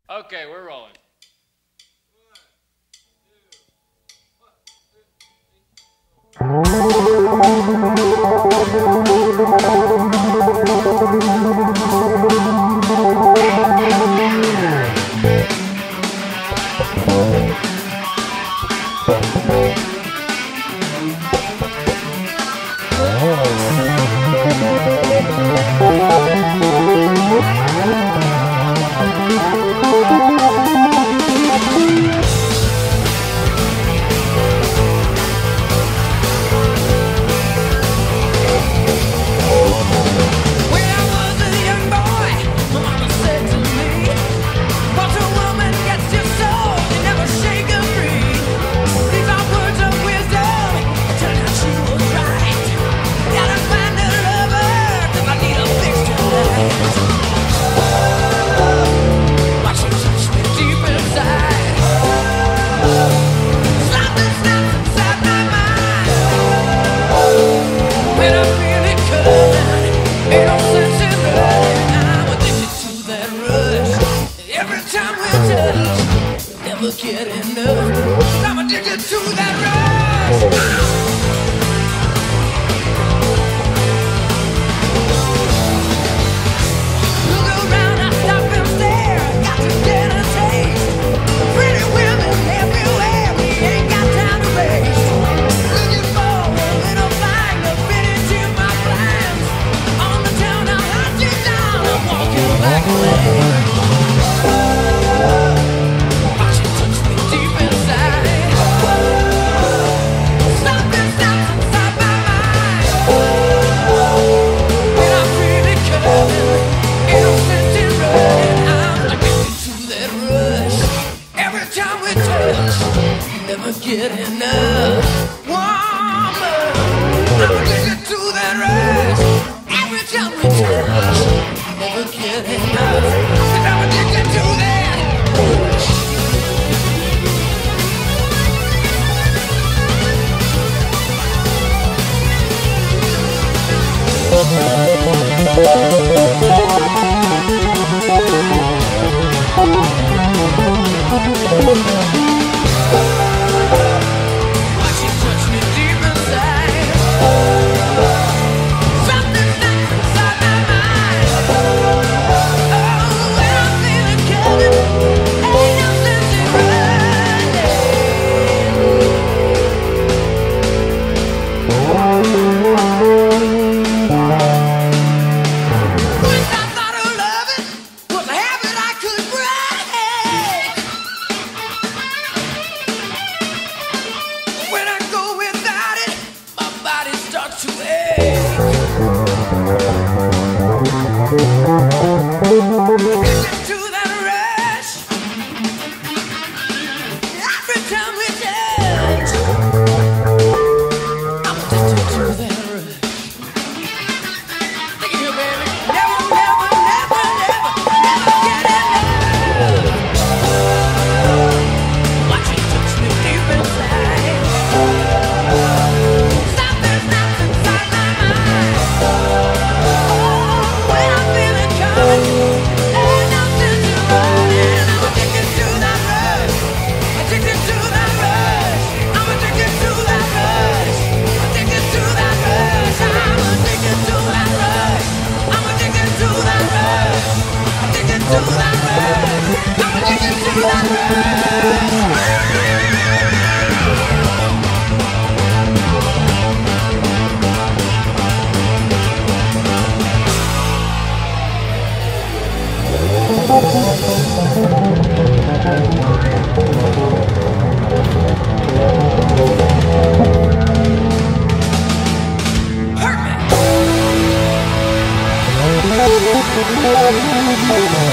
Okay, we're rolling. Never get enough. I'm addicted to that rush. Look around, I stop and stare. Got to get a taste. Pretty women everywhere. We ain't got time to waste. Looking for a little thing to fit into my plans. On the town, I'll hunt you down. I'm walking back lane. Never get enough, woman. I'm addicted to that rush. Every time we touch, never get enough. And I'm addicted to that rush. Hurt me.